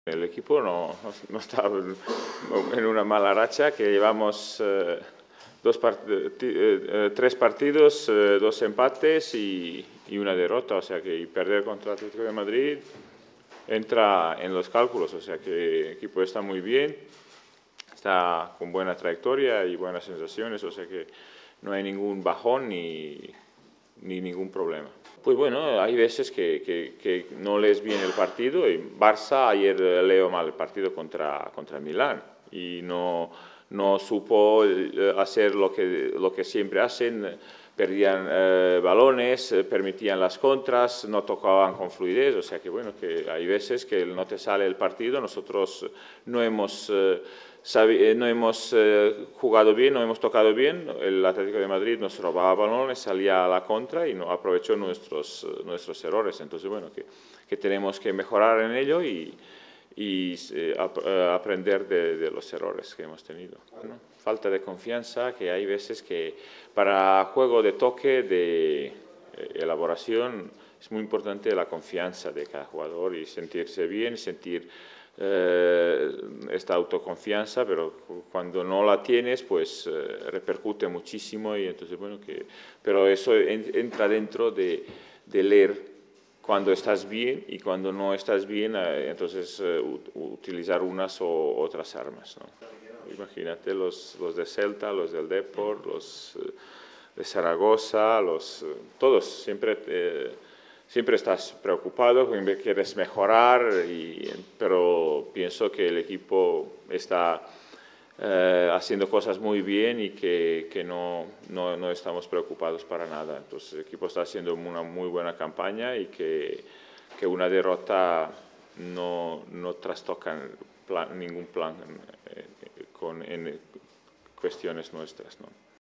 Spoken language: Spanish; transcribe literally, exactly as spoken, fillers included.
El equipo no, no, no está en una mala racha, que llevamos eh, dos part eh, tres partidos, eh, dos empates y, y una derrota, o sea que y perder contra el Atlético de Madrid entra en los cálculos, o sea que el equipo está muy bien, está con buena trayectoria y buenas sensaciones, o sea que no hay ningún bajón ni, ni ningún problema. Pues bueno, hay veces que, que, que no lees bien el partido. Y Barça ayer leo mal el partido contra, contra Milán y no, no supo hacer lo que, lo que siempre hacen. Perdían eh, balones, eh, permitían las contras, no tocaban con fluidez, o sea que bueno, que hay veces que no te sale el partido. Nosotros no hemos... Eh, Sabi, no hemos eh, jugado bien, no hemos tocado bien. El Atlético de Madrid nos robaba balones, salía a la contra y no aprovechó nuestros, nuestros errores. Entonces, bueno, que, que tenemos que mejorar en ello y, y eh, ap aprender de, de los errores que hemos tenido, ¿no? Falta de confianza, que hay veces que para juego de toque, de eh, elaboración, es muy importante la confianza de cada jugador y sentirse bien, sentir Eh, esta autoconfianza, pero cuando no la tienes, pues eh, repercute muchísimo y entonces, bueno, que, pero eso en, entra dentro de, de leer cuando estás bien y cuando no estás bien, eh, entonces eh, utilizar unas o otras armas, ¿no? Imagínate los, los de Celta, los del Depor, los eh, de Zaragoza, los, eh, todos siempre... Eh, Siempre estás preocupado, quieres mejorar, y, pero pienso que el equipo está eh, haciendo cosas muy bien y que, que no, no, no estamos preocupados para nada. Entonces el equipo está haciendo una muy buena campaña y que, que una derrota no, no trastoca plan, ningún plan eh, con, en cuestiones nuestras, ¿no?